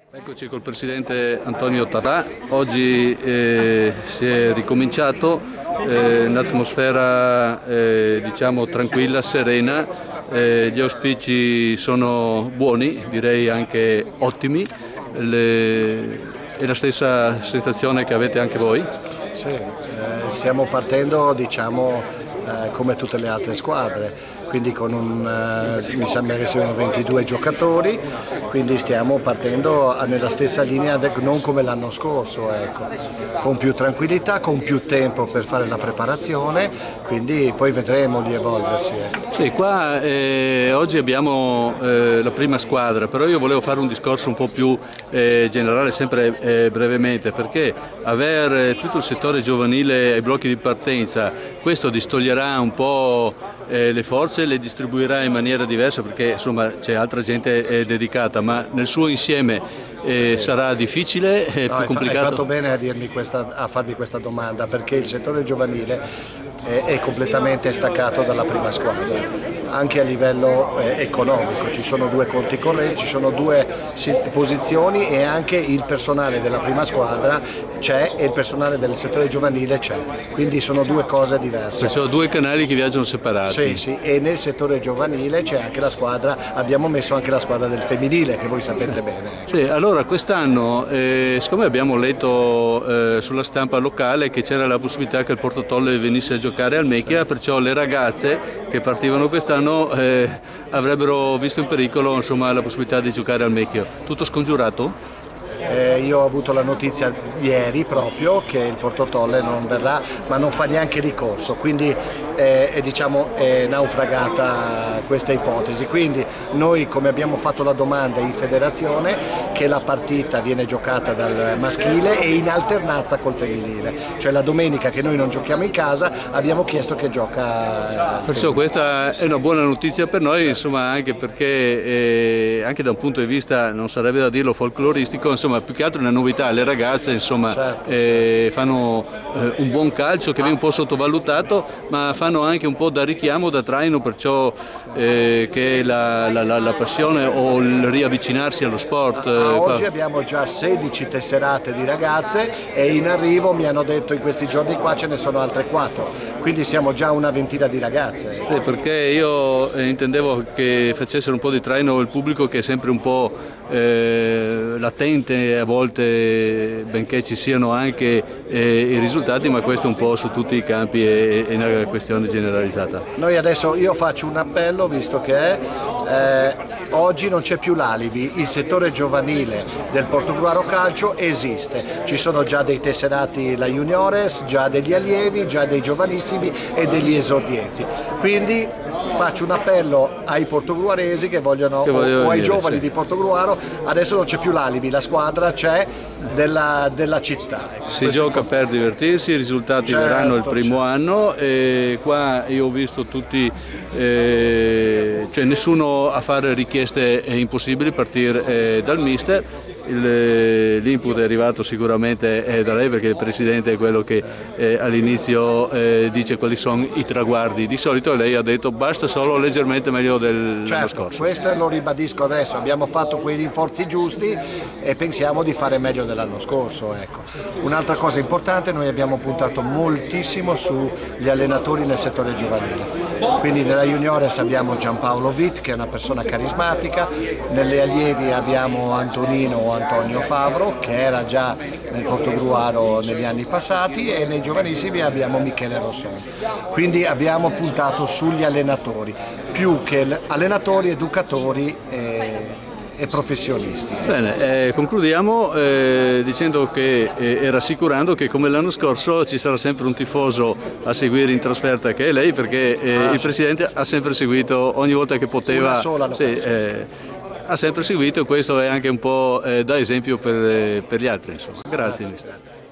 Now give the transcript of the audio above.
Eccoci col presidente Antonio Tarà. Oggi si è ricominciato un'atmosfera diciamo tranquilla, serena, gli auspici sono buoni, direi anche ottimi, è la stessa sensazione che avete anche voi? Sì, stiamo partendo diciamo come tutte le altre squadre, quindi con mi sembra che siano 22 giocatori, quindi stiamo partendo nella stessa linea, non come l'anno scorso, ecco, con più tranquillità, con più tempo per fare la preparazione, quindi poi vedremo di evolversi. Sì, qua oggi abbiamo la prima squadra, però io volevo fare un discorso un po' più generale, sempre brevemente, perché avere tutto il settore giovanile ai blocchi di partenza, questo distoglierà un po' le forze, le distribuirà in maniera diversa perché insomma c'è altra gente dedicata, ma nel suo insieme sì. Sarà difficile, più complicato? Hai fatto bene a farmi questa domanda, perché il settore giovanile è completamente staccato dalla prima squadra, anche a livello economico. Ci sono due conti correnti, ci sono due posizioni e anche il personale della prima squadra c'è e il personale del settore giovanile c'è, quindi sono due cose diverse. Perciò due canali che viaggiano separati. Sì, sì, e nel settore giovanile c'è anche la squadra, abbiamo messo anche la squadra del femminile, che voi sapete bene. Sì, allora quest'anno, siccome abbiamo letto sulla stampa locale che c'era la possibilità che il Porto Tolle venisse a giocare al Mechia, perciò le ragazze che partivano quest'anno avrebbero visto in pericolo insomma, la possibilità di giocare al Mechia. Tutto scongiurato? Io ho avuto la notizia ieri proprio che il Porto Tolle non verrà, ma non fa neanche ricorso, quindi diciamo, è naufragata questa ipotesi. Quindi noi, come abbiamo fatto la domanda in federazione, che la partita viene giocata dal maschile e in alternanza col femminile, cioè la domenica che noi non giochiamo in casa abbiamo chiesto che gioca. Perciò questa è una buona notizia per noi, insomma, anche perché anche da un punto di vista, non sarebbe da dirlo, folcloristico, insomma, più che altro una novità. Le ragazze insomma, certo. Fanno un buon calcio che viene un po' sottovalutato, ma fanno anche un po' da richiamo, da traino, perciò che la passione o il riavvicinarsi allo sport. Oggi abbiamo già 16 tesserate di ragazze e in arrivo, mi hanno detto in questi giorni qua, ce ne sono altre 4, quindi siamo già una ventina di ragazze. Sì, perché io intendevo che facessero un po' di traino il pubblico, che è sempre un po' latente a volte, benché ci siano anche i risultati, ma questo un po' su tutti i campi è una questione generalizzata. Noi adesso, io faccio un appello, visto che oggi non c'è più l'alibi, il settore giovanile del Portogruaro Calcio esiste, ci sono già dei tesserati la Juniores, già degli allievi, già dei giovanissimi e degli esordienti, quindi faccio un appello ai portogruaresi che vogliono, o ai giovani sì. Di Portogruaro, adesso non c'è più l'alibi, la squadra c'è della città. Si gioca per divertirsi, i risultati verranno il primo anno e qua io ho visto tutti, cioè nessuno a fare richieste impossibili, partire dal mister. L'input è arrivato sicuramente da lei, perché il presidente è quello che all'inizio dice quali sono i traguardi. Di solito lei ha detto basta solo leggermente meglio dell'anno scorso. Questo lo ribadisco adesso, abbiamo fatto quei rinforzi giusti e pensiamo di fare meglio dell'anno scorso. Ecco. Un'altra cosa importante, noi abbiamo puntato moltissimo sugli allenatori nel settore giovanile. Quindi nella Juniores abbiamo Giampaolo Witt, che è una persona carismatica, nelle allievi abbiamo Antonio Favro, che era già nel Portogruaro negli anni passati, e nei giovanissimi abbiamo Michele Rossoni. Quindi abbiamo puntato sugli allenatori, più che allenatori, educatori e professionisti. Bene, concludiamo dicendo che e rassicurando che come l'anno scorso ci sarà sempre un tifoso a seguire in trasferta, che è lei, perché il Presidente ha sempre seguito ogni volta che poteva. Una sola ha sempre seguito, e questo è anche un po' da esempio per gli altri. Insomma. Grazie.